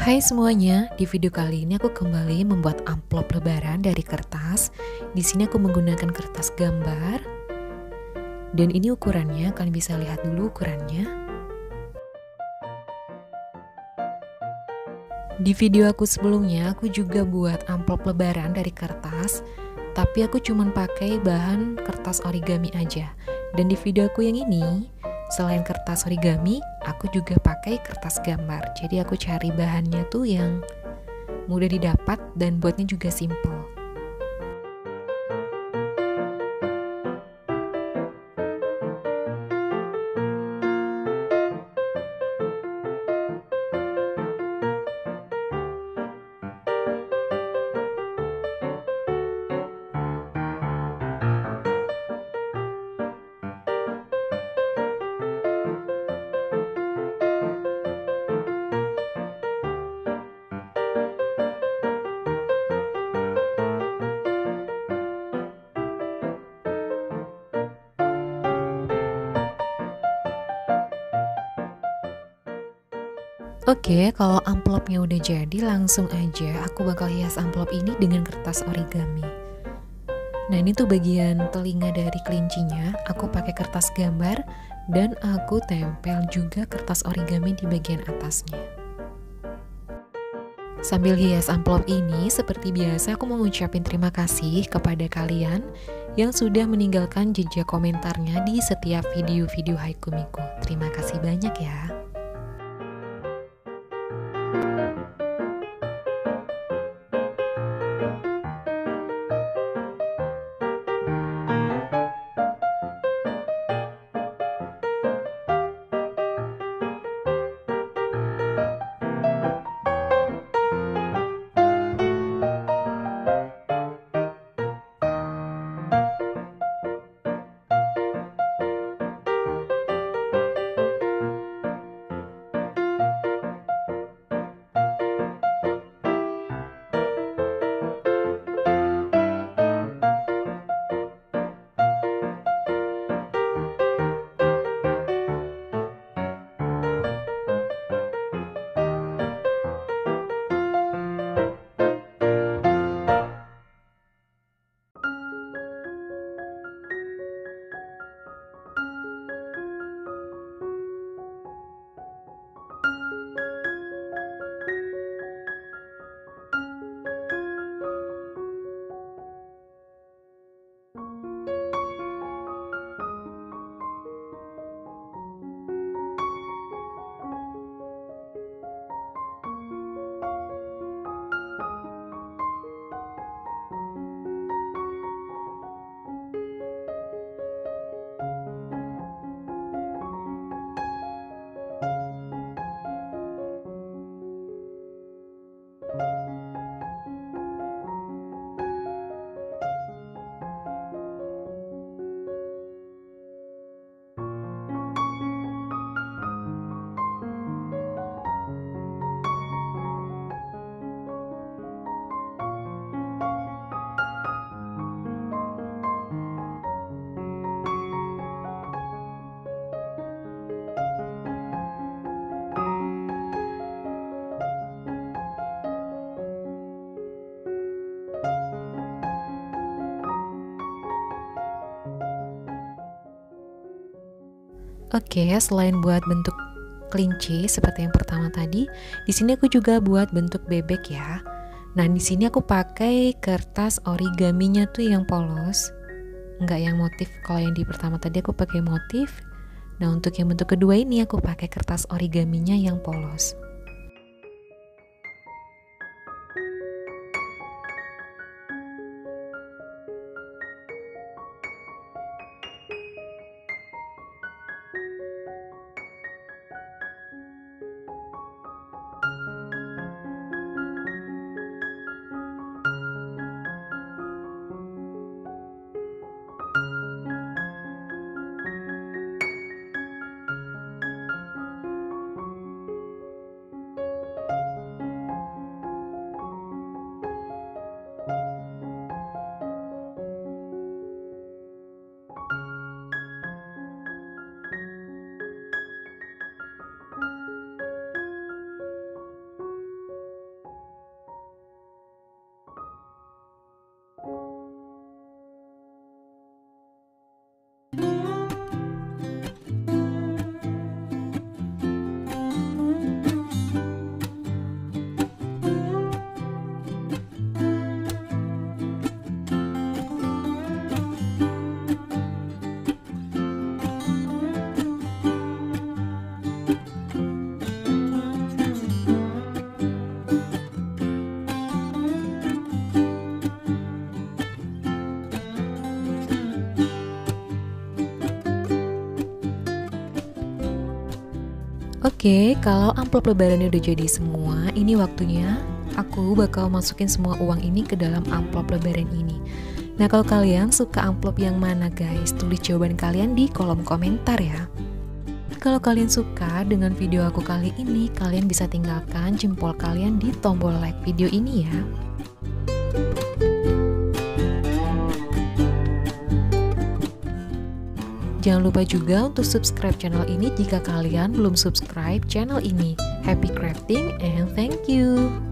Hai semuanya, di video kali ini aku kembali membuat amplop lebaran dari kertas. Di sini aku menggunakan kertas gambar. Dan ini ukurannya, kalian bisa lihat dulu ukurannya. Di video aku sebelumnya, aku juga buat amplop lebaran dari kertas, tapi aku cuma pakai bahan kertas origami aja. Dan di video aku yang ini, selain kertas origami, aku juga pakai kertas gambar. Jadi aku cari bahannya tuh yang mudah didapat dan buatnya juga simple. Oke, kalau amplopnya udah jadi, langsung aja aku bakal hias amplop ini dengan kertas origami. Nah, ini tuh bagian telinga dari kelincinya, aku pakai kertas gambar dan aku tempel juga kertas origami di bagian atasnya. Sambil hias amplop ini, seperti biasa aku mau ngucapin terima kasih kepada kalian yang sudah meninggalkan jejak komentarnya di setiap video-video Haiku Miku. Terima kasih banyak ya. Oke, selain buat bentuk kelinci seperti yang pertama tadi, di sini aku juga buat bentuk bebek ya. Nah, di sini aku pakai kertas origaminya tuh yang polos, nggak yang motif. Kalau yang di pertama tadi aku pakai motif. Nah, untuk yang bentuk kedua ini aku pakai kertas origaminya yang polos. Oke, kalau amplop lebarannya udah jadi semua, ini waktunya aku bakal masukin semua uang ini ke dalam amplop lebaran ini. Nah, kalau kalian suka amplop yang mana guys, tulis jawaban kalian di kolom komentar ya. Kalau kalian suka dengan video aku kali ini, kalian bisa tinggalkan jempol kalian di tombol like video ini ya. Jangan lupa juga untuk subscribe channel ini jika kalian belum subscribe channel ini. Happy crafting and thank you!